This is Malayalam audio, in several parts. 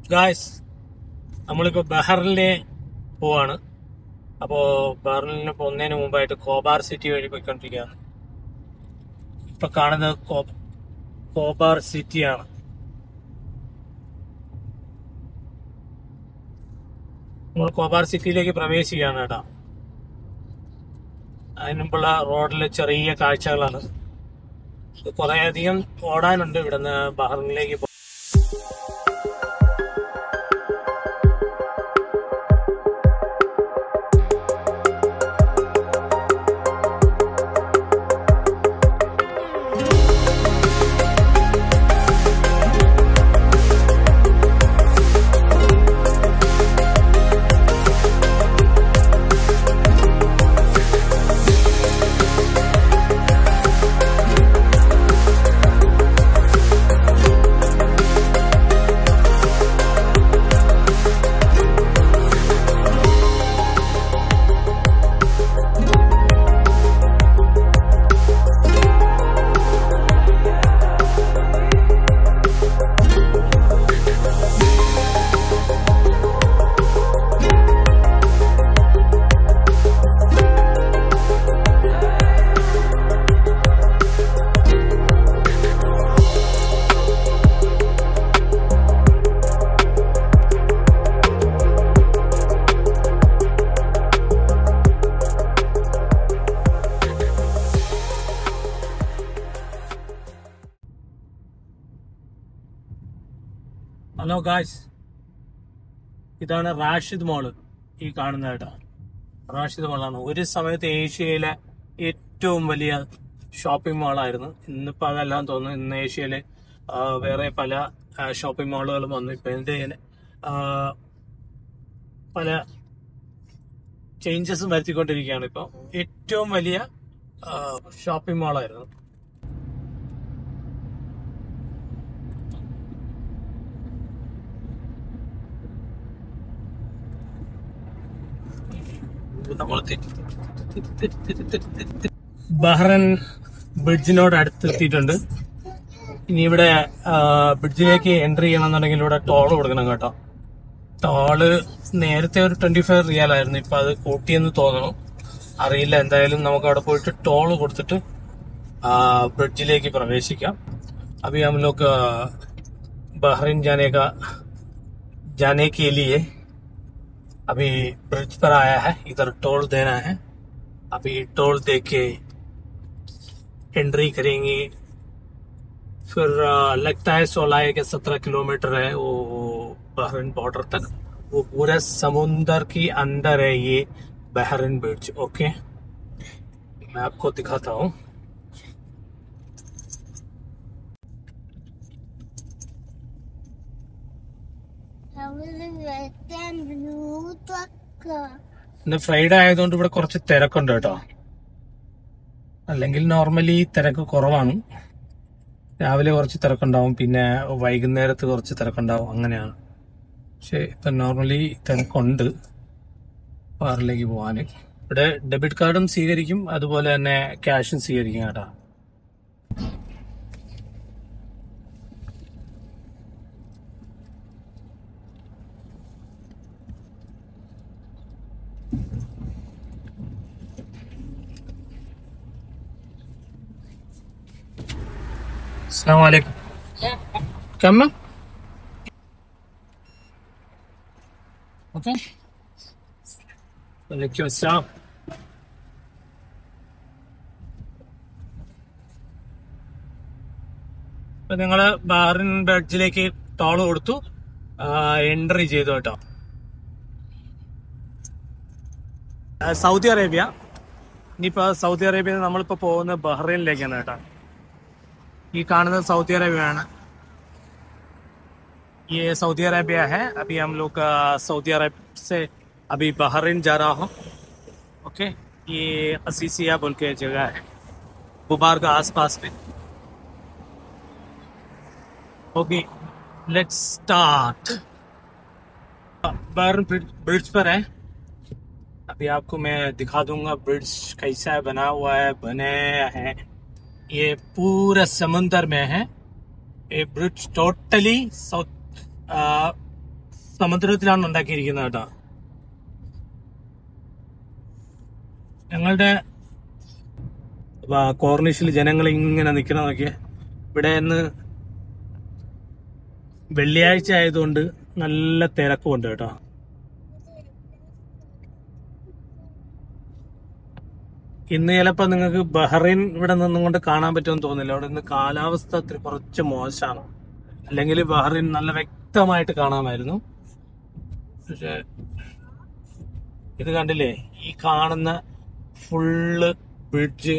ഗായ്സ്, നമ്മളിപ്പോൾ ബഹറിലെ പോവാണ്. അപ്പോൾ ബഹറിന് പോകുന്നതിന് മുമ്പായിട്ട് കോബാർ സിറ്റി വഴി പോയിക്കൊണ്ടിരിക്കുകയാണ്. ഇപ്പൊ കാണുന്നത് കോബാർ സിറ്റിയാണ്. നമ്മൾ കോബാർ സിറ്റിയിലേക്ക് പ്രവേശിക്കുകയാണ് കേട്ടോ. അതിന് മുമ്പുള്ള റോഡിലെ ചെറിയ കാഴ്ചകളാണ്. കുറെ അധികം ഓടാനുണ്ട് ഇവിടുന്ന് ബഹറിനിലേക്ക്. ഹലോ ഗായ്സ്, ഇതാണ് റാഷിദ് മോള്. ഈ കാണുന്ന കേട്ടോ റാഷിദ് മോളാണ്. ഒരു സമയത്ത് ഏഷ്യയിലെ ഏറ്റവും വലിയ ഷോപ്പിംഗ് മാളായിരുന്നു. ഇന്നിപ്പോൾ അതെല്ലാം തോന്നുന്നു. ഇന്ന് ഏഷ്യയിലെ വേറെ പല ഷോപ്പിംഗ് മാളുകളും വന്നു. ഇപ്പൊ ഇതിന്റെ പല ചേഞ്ചസും വരുത്തിക്കൊണ്ടിരിക്കുകയാണ്. ഇപ്പൊ ഏറ്റവും വലിയ ഷോപ്പിംഗ് മാളായിരുന്നു. ബഹ്റൻ ബ്രിഡ്ജിനോട് അടുത്തെത്തിയിട്ടുണ്ട്. ഇനി ഇവിടെ ബ്രിഡ്ജിലേക്ക് എൻട്രി ചെയ്യണമെന്നുണ്ടെങ്കിൽ ഇവിടെ ടോൾ കൊടുക്കണം കേട്ടോ. ടോള് നേരത്തെ ഒരു 25 റിയാൽ ആയിരുന്നു. ഇപ്പൊ അത് കൂട്ടിയെന്ന് തോന്നുന്നു, അറിയില്ല. എന്തായാലും നമുക്ക് അവിടെ പോയിട്ട് ടോള് കൊടുത്തിട്ട് ब्रिज प्रवेशिका। अभी हम लोग बहरीन जाने के लिए अभी ब्रिज पर आया है। इधर टोल देना है, अभी टोल दे के एंट्री करेंगे। फिर लगता है 16 या 17 किलोमीटर है वो बहरीन बॉर्डर तक। वो पूरा समुंदर के अंदर है ये बहरीन ब्रिज। ओके, मैं आपको दिखाता हूँ। ഇന്ന് ഫ്രൈഡേ ആയതുകൊണ്ട് ഇവിടെ കുറച്ച് തിരക്കുണ്ട് കേട്ടോ. അല്ലെങ്കിൽ നോർമലി തിരക്ക് കുറവാണ്. രാവിലെ കുറച്ച് തിരക്കുണ്ടാവും, പിന്നെ വൈകുന്നേരത്ത് കുറച്ച് തിരക്കുണ്ടാവും, അങ്ങനെയാണ്. പക്ഷെ ഇപ്പൊ നോർമലി തിരക്കുണ്ട് ബാറിലേക്ക് പോവാന്. ഇവിടെ ഡെബിറ്റ് കാർഡും സ്വീകരിക്കും, അതുപോലെ തന്നെ ക്യാഷും സ്വീകരിക്കും കേട്ടോ. अस्सलाम वालेकुम। कम ओके, वालेकुम अस्सलाम। ഇപ്പൊ നിങ്ങള് ബഹ്റിൻ ബ്രിഡ്ജിലേക്ക് ടോൾ കൊടുത്തു, എൻട്രി ചെയ്തു കേട്ടോ. Saudi Arabia. ഇനിയിപ്പോ സൗദി അറേബ്യയിൽ നമ്മളിപ്പോ പോകുന്നത് ബഹ്റൈനിലേക്കാണ് കേട്ടോ. ये കാണുന്നത് सऊदी अरेबिया है। ये सऊदी अरेबिया है। अभी हम लोग सऊदी अरब से अभी बहरीन जा रहा हूँ। ओके, ये असीसिया बोल के जगह है, बुबार का आसपास में। Okay, let's start. Bahrain bridge पर है। अभी आपको मैं दिखा दूंगा ब्रिज कैसा बना हुआ है, बने हैं। ये पूरा समुंदर में है। ये ब्रिज टोटली സമുദ്രത്തിലാണ് ഉണ്ടാക്കിയിരിക്കുന്നത് കേട്ടോ. ഞങ്ങളുടെ കോർണിഷിൽ ജനങ്ങൾ ഇങ്ങനെ നിൽക്കണ നോക്കിയേ. ഇവിടെ ഇന്ന് വെള്ളിയാഴ്ച ആയതുകൊണ്ട് നല്ല തിരക്കുണ്ട് കേട്ടോ. ഇന്ന് ചിലപ്പോ നിങ്ങൾക്ക് ബഹ്റൈൻ ഇവിടെ നിന്നും കൊണ്ട് കാണാൻ പറ്റുമെന്ന് തോന്നില്ല. അവിടെ ഇന്ന് കാലാവസ്ഥ കുറച്ച് മോശമാണ്. അല്ലെങ്കിൽ ബഹ്റൈൻ നല്ല വ്യക്തമായിട്ട് കാണാമായിരുന്നു. പക്ഷെ ഇത് കണ്ടില്ലേ, ഈ കാണുന്ന ഫുള്ള് ബ്രിഡ്ജ്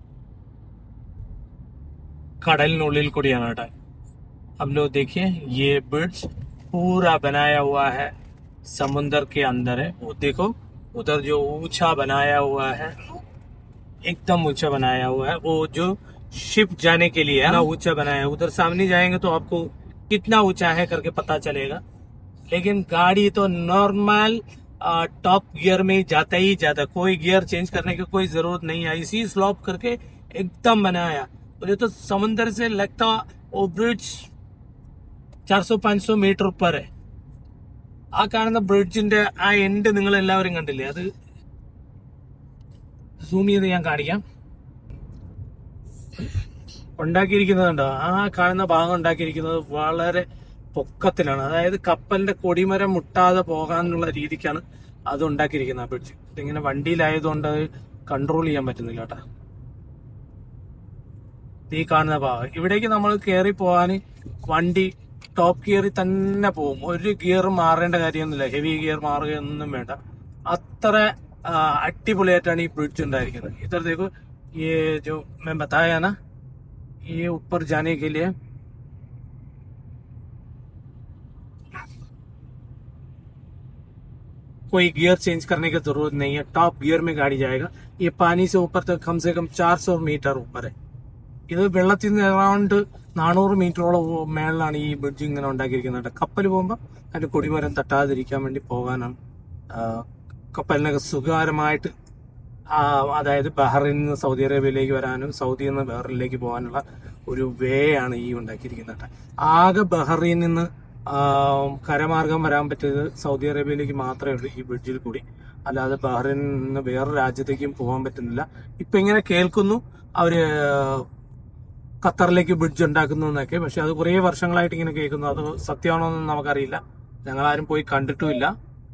കടലിനുള്ളിൽ കൂടിയാണ് കേട്ടോ. अब लोग देखिए ये ब्रिज पूरा बनाया हुआ है, समुंदर के अंदर है. वो देखो उधर जो ऊंचा बनाया हुआ है, एकदम ऊंचा बनाया हुआ है. वो जो शिप जाने के लिए है ना, ऊंचा बनाया है. उधर सामने जाएंगे तो आपको कितना ऊंचा है करके पता चलेगा. लेकिन गाड़ी तो नॉर्मल टॉप गियर में जाता ही जाता, कोई गियर चेंज करने की कोई जरूरत नहीं है. इसी स्लॉप करके एकदम बनाया. मुझे तो समुंदर से लगता वो ब्रिज 400-500 മീറ്റർ ऊपर है. ആ കാണുന്ന ബ്രിഡ്ജിന്റെ ആ എൻഡ് നിങ്ങൾ എല്ലാവരും കണ്ടില്ലേ? അത് സൂം ചെയ്ത് ഞാൻ കാണിക്കാം. ഉണ്ടാക്കിയിരിക്കുന്നത് കണ്ടോ? ആ കാണുന്ന ഭാഗം ഉണ്ടാക്കിയിരിക്കുന്നത് വളരെ പൊക്കത്തിലാണ്. അതായത് കപ്പലിന്റെ കൊടിമരം മുട്ടാതെ പോകാനുള്ള രീതിക്കാണ് അത് ഉണ്ടാക്കിയിരിക്കുന്നത്. ആ ബ്രിഡ്ജ് ഇതിങ്ങനെ വണ്ടിയിലായതുകൊണ്ട് അത് കൺട്രോൾ ചെയ്യാൻ പറ്റുന്നില്ല കേട്ടോ. ഈ കാണുന്ന ഭാഗം ഇവിടേക്ക് നമ്മൾ കയറി പോകാൻ വണ്ടി ടോപ്പ് ഗിയറിൽ തന്നെ പോകും. ഒരു ഗിയർ മാറേണ്ട കാര്യമൊന്നുമില്ല, ഹെവി ഗിയർ മാറുകയൊന്നും വേണ്ട. അത്ര അടിപൊളിയായിട്ടാണ് ഈ ബ്രിഡ്ജ് ഉണ്ടായിരിക്കുന്നത്. इधर देखो ये जो मैं बताया ना, ये ऊपर जाने के लिए कोई गियर चेंज करने की जरूरत नहीं है. टॉप गियर में गाड़ी जाएगा. ये पानी से ऊपर तक कम से कम 400 मीटर ऊपर है. ഇത് വെള്ളത്തിൽ നിന്ന് അറൗണ്ട് 400 മീറ്ററോളം മേളിലാണ് ഈ ബ്രിഡ്ജ് ഇങ്ങനെ ഉണ്ടാക്കിയിരിക്കുന്നത്. കപ്പൽ പോകുമ്പോൾ അതിന്റെ കൊടിമരം തട്ടാതിരിക്കാൻ വേണ്ടി പോകാനാണ്. കപ്പലിനൊക്കെ സുഖകരമായിട്ട് അതായത് ബഹ്റൈനിൽ നിന്ന് സൗദി അറേബ്യയിലേക്ക് വരാനും സൗദിയിൽ നിന്ന് ബഹ്റൈനിലേക്ക് പോകാനുള്ള ഒരു വേ ആണ് ഈ ഉണ്ടാക്കിയിരിക്കുന്നത്. ആകെ ബഹ്റൈനിൽ നിന്ന് കരമാർഗം വരാൻ പറ്റിയത് സൗദി അറേബ്യയിലേക്ക് മാത്രമേ ഉള്ളൂ ഈ ബ്രിഡ്ജിൽ കൂടി. അല്ലാതെ ബഹ്റൈനിൽ നിന്ന് വേറെ രാജ്യത്തേക്കും പോകാൻ പറ്റുന്നില്ല. ഇപ്പൊ ഇങ്ങനെ കേൾക്കുന്നു അവര് ഖത്തറിലേക്ക് ബ്രിഡ്ജ് ഉണ്ടാക്കുന്നു എന്നൊക്കെ. പക്ഷെ അത് കുറേ വർഷങ്ങളായിട്ട് ഇങ്ങനെ കേൾക്കുന്നു. അത് സത്യമാണോ എന്ന് നമുക്കറിയില്ല. ഞങ്ങളാരും പോയി കണ്ടിട്ടുമില്ല.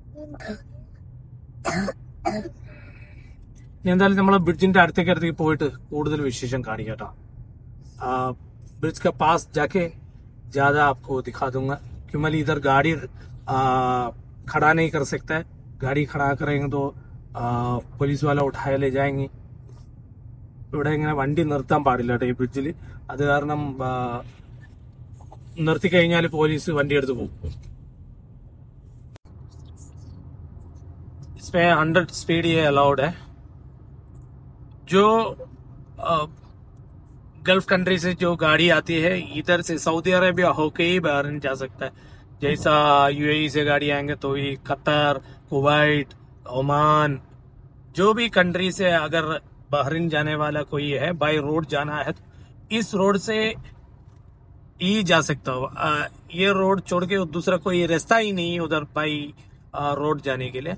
എന്തായാലും നമ്മൾ ബ്രിഡ്ജിന്റെ അടുത്തേക്ക് പോയിട്ട് കൂടുതൽ വിശേഷം കാണിക്കാട്ടോ. ब्रिज के पास जाके ज्यादा आपको दिखा दूंगा. क्योंकि इधर गाड़ी खड़ा नहीं कर सकता है. गाड़ी खड़ा करेंगे तो पुलिस वाला उठाए ले जाएंगे. ഇവിടെ ഇങ്ങനെ വണ്ടി നിർത്താൻ പാടില്ല കേട്ടോ ഈ ബ്രിഡ്ജിൽ. അത് കാരണം നിർത്തി കഴിഞ്ഞാൽ പോലീസ് വണ്ടി എടുത്ത് പോകും. इसमें 100 स्पीड ये अलाउड है. जो गल्फ कंट्री से जो गाड़ी आती है इधर से सऊदी अरेबिया होके ही बहरीन जा सकता है. जैसा यूएई से गाड़ी आएंगे तो ये कतर, कुवैत, ओमान, जो भी कंट्री से अगर बहरीन जाने वाला कोई है, बाय रोड जाना है तो इस रोड से ही जा सकता हो. ये रोड छोड़ के दूसरा कोई रास्ता ही नहीं उधर बाई रोड जाने के लिए.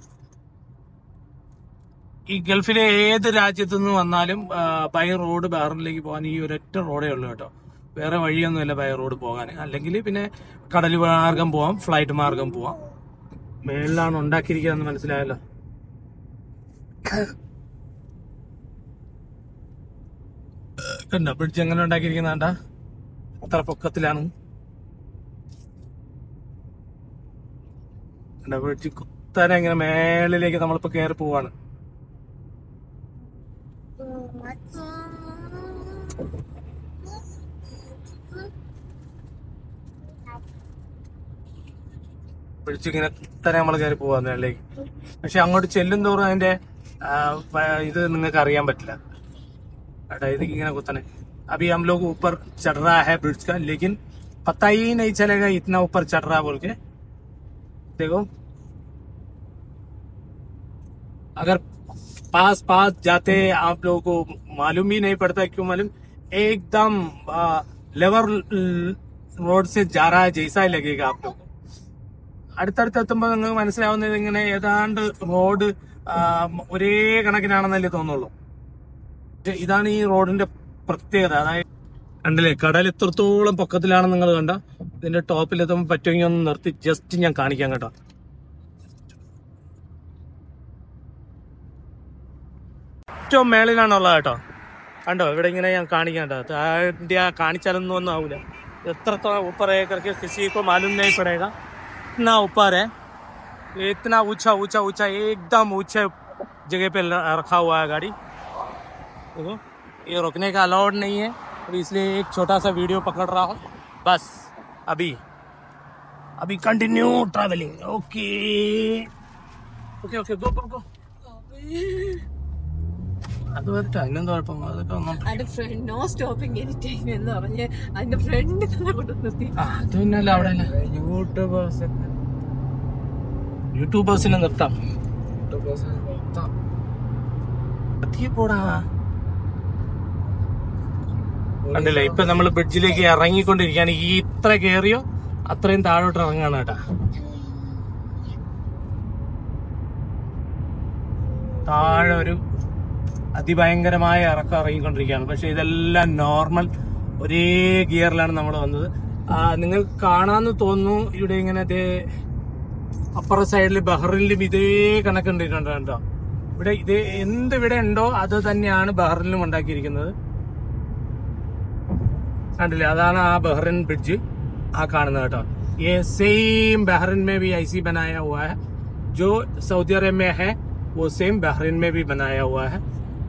ഈ ഗൾഫിലെ ഏത് രാജ്യത്തു നിന്ന് വന്നാലും ബൈ റോഡ് ബഹ്റൈനിലേക്ക് പോകാൻ ഈ ഒരൊറ്റ റോഡേ ഉള്ളൂ കേട്ടോ. വേറെ വഴിയൊന്നുമില്ല ബൈ റോഡ് പോകാൻ. അല്ലെങ്കിൽ പിന്നെ കടൽ മാർഗം പോവാം, ഫ്ലൈറ്റ് മാർഗം പോവാം. മേളിലാണ് ഉണ്ടാക്കിയിരിക്കുകയെന്ന് മനസ്സിലായല്ലോ. കണ്ടോ ബ്രിഡ്ജ് എങ്ങനെ ഉണ്ടാക്കിയിരിക്കുന്നുണ്ട? അത്ര പൊക്കത്തിലാണ്. ബ്രിഡ്ജ് കുത്തനെ ഇങ്ങനെ മേളിലേക്ക് നമ്മളിപ്പോ കയറി പോവാണ്. ബ്രിഡ്ജിങ്ങനെ കുത്തനെ നമ്മൾ കയറി പോവാന്നല്ലേ. പക്ഷെ അങ്ങോട്ട് ചെല്ലും തോറും അതിന്റെ ഇത് നിങ്ങൾക്ക് അറിയാൻ പറ്റില്ല. ഇത് ഇങ്ങനെ कुतने अभी हम लोग ऊपर चढ़ रहा है ब्रिज का, लेकिन पता ही नहीं चलेगा इतना ऊपर चढ़ रहा बोल के. देखो अगर पास जाते आप लोगों को मालूम ही नहीं पड़ता. क्यों मालूम? एकदम लेवल रोड से जा रहा है जैसा ही लगेगा आप लोग को. അടുത്തടുത്തെത്തുമ്പോൾ നിങ്ങൾക്ക് മനസ്സിലാവുന്നത് ഇങ്ങനെ ഏതാണ്ട് റോഡ് ഒരേ കണക്കിനാണെന്നല്ലേ തോന്നുള്ളൂ. ഇതാണ് ഈ റോഡിന്റെ പ്രത്യേകത. അതായത് കണ്ടില്ലേ, കടൽ എത്രത്തോളം പൊക്കത്തിലാണെന്ന് നിങ്ങൾ കണ്ട. ഇതിന്റെ ടോപ്പിലെത്തുമ്പോൾ പറ്റുമെങ്കിൽ ഒന്ന് നിർത്തി ജസ്റ്റ് ഞാൻ കാണിക്കാം കേട്ടോ. ഏറ്റവും മേളിലാണുള്ളത് കേട്ടോ. കണ്ടോ ഇവിടെ ഇങ്ങനെ ഞാൻ കാണിക്കാം കേട്ടോ. താഴെ കാണിച്ചാലൊന്നും ഒന്നും ആവൂല. എത്രത്തോളം ऊपर है करके किसी को मालूम नहीं पड़ेगा. इतना ऊपर है, इतना ऊंचा ऊंचा ऊंचा एकदम ऊंचे जगह पे रखा हुआ है गाड़ी. देखो ये रुकने का अलाउड नहीं है, तो इसलिए एक छोटा सा वीडियो पकड़ रहा हूँ बस. अभी continue travelling. Okay okay okay go go go. അത് വരട്ടെ, അതിനെന്താ കുഴപ്പം? നോ സ്റ്റോപ്പിംഗ് എനി ടൈം എന്ന് പറഞ്ഞ് അതിന്റെ ഫ്രണ്ട് നിർത്തി. അത് പിന്നല്ല അവിടെ യൂട്യൂബേഴ്സിനെ നിർത്താം. പോടാ. കണ്ടില്ലേ, ഇപ്പൊ നമ്മള് ബ്രിഡ്ജിലേക്ക് ഇറങ്ങിക്കൊണ്ടിരിക്കുകയാണ്. ഈ ഇത്ര കയറിയോ അത്രയും താഴോട്ട് ഇറങ്ങാണ് കേട്ടാ. താഴെ ഒരു അതിഭയങ്കരമായ ഇറക്കം ഇറങ്ങിക്കൊണ്ടിരിക്കുകയാണ്. പക്ഷെ ഇതെല്ലാം നോർമൽ ഒരേ ഗിയറിലാണ് നമ്മൾ വന്നത്. നിങ്ങൾ കാണാന്ന് തോന്നുന്നു. ഇവിടെ ഇങ്ങനെ അപ്പുറ സൈഡിൽ ബഹ്റിനിലും ഇതേ കണക്കുണ്ടിട്ടുണ്ട് കേട്ടോ. ഇവിടെ ഇത് എന്തിവിടെ ഉണ്ടോ അത് തന്നെയാണ് ബഹ്റിനിലും ഉണ്ടാക്കിയിരിക്കുന്നത്. കണ്ടില്ലേ, അതാണ് ആ ബഹ്റിൻ ബ്രിഡ്ജ് ആ കാണുന്നത് കേട്ടോ. ये सेम बहरीन में भी ऐसी बनाया हुआ है. जो सऊदी अरब में है वो सेम बहरीन में भी बनाया हुआ है.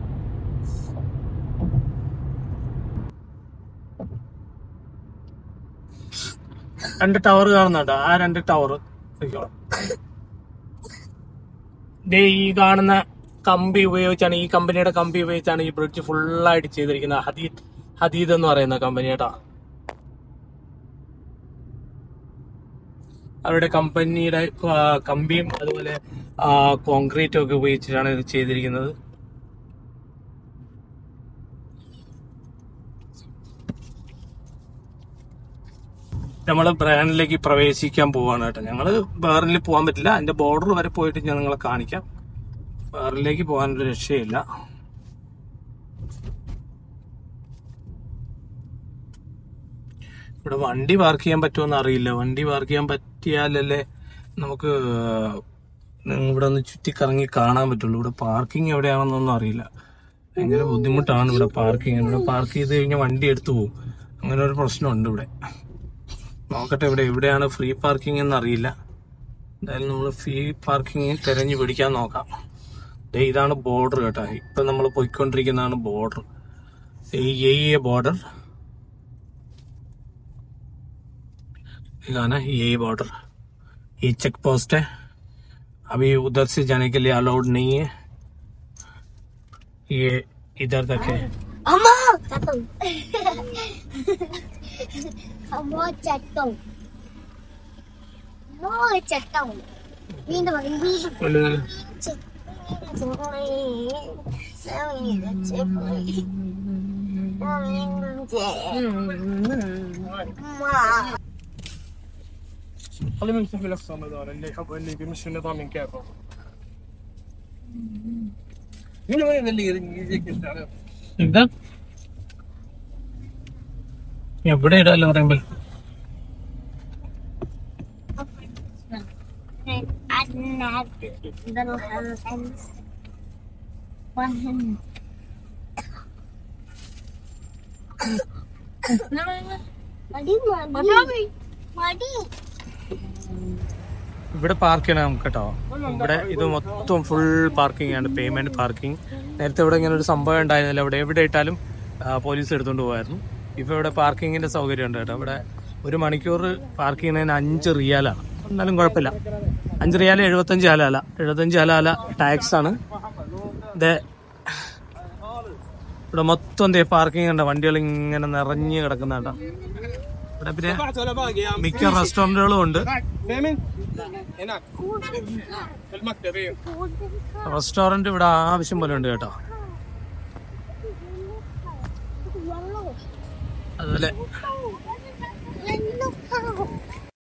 രണ്ട് ടവർ കാണുന്നുണ്ട്. ആ രണ്ട് ടവർ ഈ കാണുന്ന കമ്പി ഉപയോഗിച്ചാണ്, ഈ കമ്പനിയുടെ കമ്പി ഉപയോഗിച്ചാണ് ഈ ബ്രിഡ്ജ് ഫുള്ളായിട്ട് ചെയ്തിരിക്കുന്നത്. ഹദീദ് എന്ന് പറയുന്ന കമ്പനിയുടെ അവരുടെ കമ്പനിയുടെ കമ്പിയും അതുപോലെ കോൺക്രീറ്റും ഒക്കെ ഉപയോഗിച്ചിട്ടാണ് ഇത് ചെയ്തിരിക്കുന്നത്. നമ്മൾ ബഹ്റിനിലേക്ക് പ്രവേശിക്കാൻ പോവാണ് കേട്ടോ. ഞങ്ങള് ബഹ്റിനിൽ പോകാൻ പറ്റില്ല, അതിന്റെ ബോർഡർ വരെ പോയിട്ട് ഞാൻ നിങ്ങളെ കാണിക്കാം. ബഹ്റിനിലേക്ക് പോകാനൊരു രക്ഷയില്ല. ഇവിടെ വണ്ടി പാർക്ക് ചെയ്യാൻ പറ്റുമെന്ന് അറിയില്ല. വണ്ടി പാർക്ക് ചെയ്യാൻ പറ്റിയാലല്ലേ നമുക്ക് ഇവിടെ ഒന്ന് ചുറ്റിക്കറങ്ങി കാണാൻ പറ്റുള്ളൂ. ഇവിടെ പാർക്കിംഗ് എവിടെയാണെന്നൊന്നും അറിയില്ല. ഭയങ്കര ബുദ്ധിമുട്ടാണ് ഇവിടെ പാർക്കിംഗ്. ഇവിടെ പാർക്ക് ചെയ്ത് കഴിഞ്ഞാൽ വണ്ടി എടുത്തു പോകും. അങ്ങനെ ഒരു പ്രശ്നമുണ്ട് ഇവിടെ. നോക്കട്ടെ ഇവിടെ എവിടെയാണ് ഫ്രീ പാർക്കിംഗ് എന്ന് അറിയില്ല. എന്തായാലും നമ്മൾ ഫ്രീ പാർക്കിംഗ് തിരഞ്ഞു പിടിക്കാൻ നോക്കാം. ഇതാണ് ബോർഡർ കേട്ടോ. ഇപ്പൊ നമ്മൾ പോയിക്കൊണ്ടിരിക്കുന്നതാണ് ബോർഡർ. ये बॉर्डर ना, यही बॉर्डर, ये चेक पोस्ट है. अभी उधर से जाने के लिए अलाउड नहीं है. ये इधर तक है. خلينا نمسك في الأقصى مدار اللي يحبوا اللي بيمشي النظام من كيفه. مين وين اللي يجيك التعريف؟ يقدر؟ يا بدي إذا اللي ورين بال. ഇവിടെ പാർക്ക് ചെയ്യണം നമുക്ക് കേട്ടോ. ഇവിടെ ഇത് മൊത്തം ഫുൾ പാർക്കിംഗ് ആണ്, പേയ്മെന്റ് പാർക്കിംഗ്. നേരത്തെ ഇവിടെ ഇങ്ങനെ ഒരു സംഭവം ഉണ്ടായിരുന്നില്ല. ഇവിടെ എവിടെ ഇട്ടാലും പോലീസ് എടുത്തുകൊണ്ട് പോകായിരുന്നു. ഇപ്പൊ ഇവിടെ പാർക്കിങ്ങിന്റെ സൗകര്യം ഉണ്ട് കേട്ടോ. ഇവിടെ 1 മണിക്കൂർ പാർക്ക് ചെയ്യുന്നതിന് 5 റിയാലാണ്. എന്നാലും കുഴപ്പമില്ല. 5 റിയാൽ 75 ഹലാല. 75 ഹലാല ടാക്സ് ആണ്. ഇവിടെ മൊത്തം പാർക്കിംഗ് ഉണ്ട്. വണ്ടികൾ ഇങ്ങനെ നിറഞ്ഞു കിടക്കുന്ന കേട്ടോ. ഇവിടെ പിന്നെ മിക്ക റെസ്റ്റോറന്റുകളും ഉണ്ട്. റെസ്റ്റോറന്റ് ഇവിടെ ആവശ്യം പോലെ ഉണ്ട് കേട്ടോ. അതുപോലെ